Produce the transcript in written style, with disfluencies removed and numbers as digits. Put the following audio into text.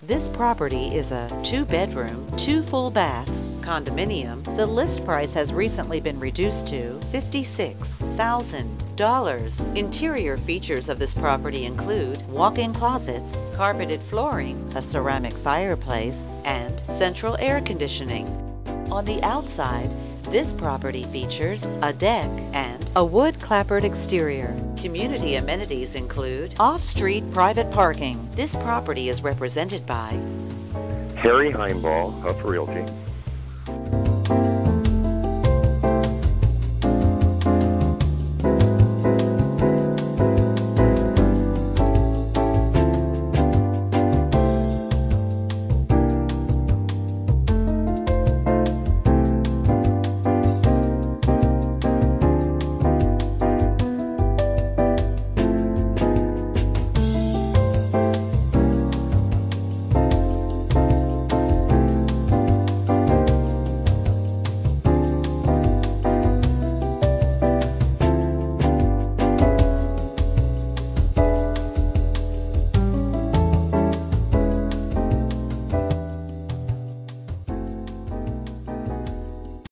This property is a 2-bedroom, 2 full baths condominium. The list price has recently been reduced to $56,000. Interior features of this property include walk-in closets, carpeted flooring, a ceramic fireplace, and central air conditioning. On the outside, this property features a deck and a wood clapboard exterior. Community amenities include off-street private parking. This property is represented by Harry Heimball, HUFF Realty.